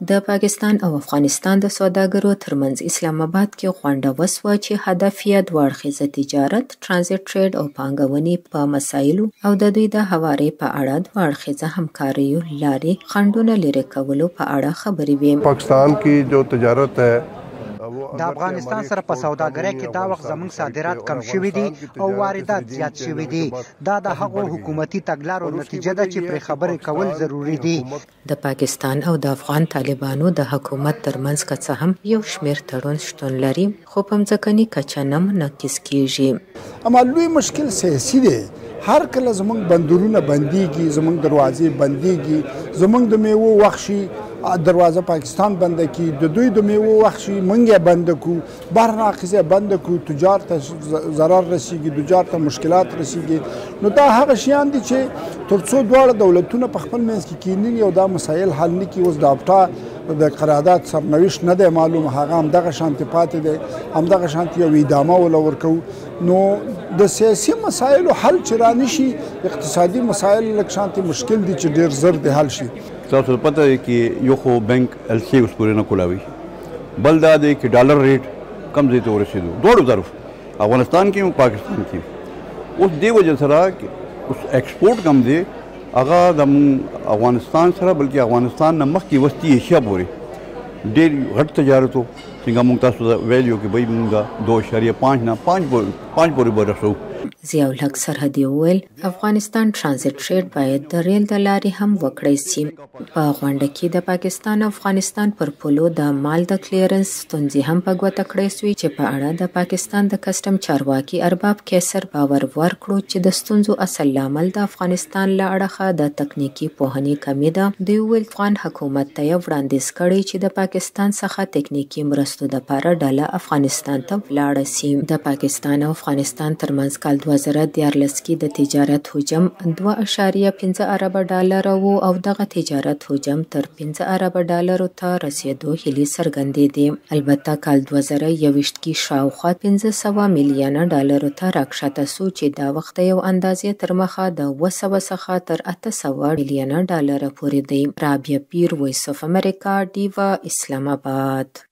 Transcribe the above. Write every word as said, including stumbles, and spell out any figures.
د پاکستان او افغانستان د سوداګرو ترمنځ اسلام آباد کې غونډه وسوه چې هدف یې دوه اړخیزه تجارت، ترانزیت ټریډ او پانګونې په مسایلو او د دوی د هواري په اړه دوه اړخیزه همکاریو لارې خنډونه لرې کولو په اړه خبرې وې. پاکستان کې جو تجارت ہے د افغانستان سره په سوداګرۍ کې دا وخت زموږ صادرات کم شوي دي او واردات زیات شوي دي. دا د هغو حکومتي تګلارو نتیجه ده چې پرې خبرې کول ضروري دي. د پاکستان او د افغان طالبانو د حکومت ترمنځ که څه هم یو شمېر تړون شتون لري، خو په ځمکني کچه نه منعکس کیږي. اما لوی مشکل سیاسي دی. هر کله زمونږ بندرونه بنديږي، زمونږ دروازې بنديږي، زمونږ د میوو وخت شي دروازه پاکستان بند کی، د دوی د میوو وخت شي منګه بند کو، بهر ناقصه بند کو، تجار ته ضرر رسیږي، تجار ته مشکلات رسیږي. نو دا هغه شیان دي چې ترڅو دواړه دولتونه په خپل منځ کې کینی او دا مسایل حل نه کی. اوس د افتا د قرارداد سرنوشت نه دی معلوم، هغه هم دغه شانتي پاتې دی، هم دغه شانتي یو ادامه ولا ورکو. نو د سیاسي مسایلو حل چې رانشي، اقتصادي مسایل لکه شانتي مشکل دي چې ډیر زر د حل شي. تاسو پته دی چې یو خو بانک ال سی اوس پورې نه کولاوي، بل دا دی چې ډالر ریټ کم ځای ته ورسېدو دواړو طرف افغانستان کې او پاکستان کې. اوس دې وجه سره اوس ایکسپورټ کم دی هغه د افغانستان سره، بلکې افغانستان نه مخکې وسطي ایشیا پورې ډېر غټ تجارت و. څنګه موږ تاسو ته ویلي وو چې بهی موږ دوه اعشاریه پنځه نه پنځ پنځ پورې به رسو. ضیاء الحق سرحدي وویل افغانستان ترانزیت ټریډ باید د ریل د لارې هم وکړی سي. په غونډه کې د پاکستان او افغانستان پر پولو د مال د کلیرنس ستونزې هم په ګوته کړې سوې، چې په اړه د پاکستان د کسټم چارواکي ارباب کیسر باور ورکړو چې د ستونزو اصل لامل د افغانستان له اړخه د تکنیکی پوهنې کمی ده. دوی ویل افغان حکومت ته یې وړاندیز کړی چې د پاکستان څخه تکنیکی مرستو دپاره ډله افغانستان ته ولاړه سي. د پاکستان او افغانستان ترمنځ کال دوه زره دیارلس کې د تجارت حجم دوه اعشاریه پنځه اربه ډالر وو او دغه تجارت حجم تر پنځه اربه ډالرو ته رسیدو هیلې څرګندې دي. البته کال دوه زره یوویشت کې شاوخوا پنځه سوه میلیونه ډالرو ته راکښته سو، چې دا وخت یو اندازې تر مخه د اوه سوه څخه تر اته سوه میلیونه ډالره پورې دی. رابعه پیر، وایس اف امریکا، ډیوا، اسلام آباد.